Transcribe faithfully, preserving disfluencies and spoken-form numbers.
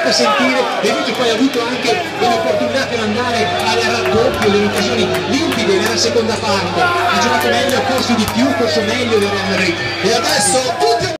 fatta sentire, e invece poi ha avuto anche l'opportunità per andare al raddoppio, le occasioni limpide nella seconda parte, ha giocato meglio, ha corso di più, ha corso meglio del Real Madrid. E adesso tutti